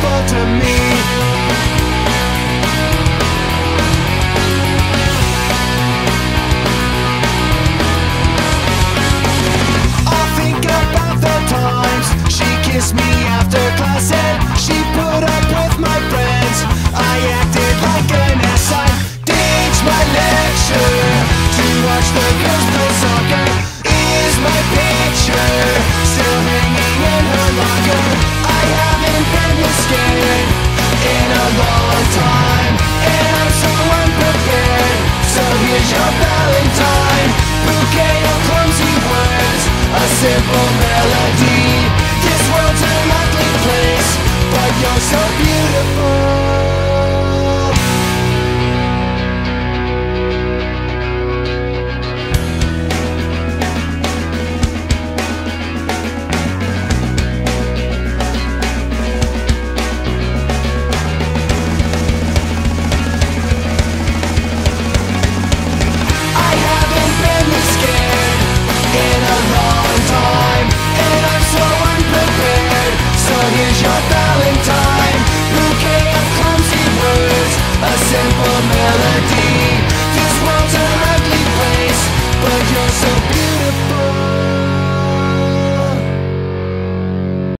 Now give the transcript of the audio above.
beautiful to me. I'll think about the times she kissed me after class and she put up with my friends. I acted like an ass. I ditched my lecture to watch the girls play soccer. Is my picture still hanging in her locker? I haven't been this scared in a long time, and I'm so unprepared. So here's your Valentine, bouquet of clumsy words, a simple melody. This world's an ugly place, but you're so beautiful.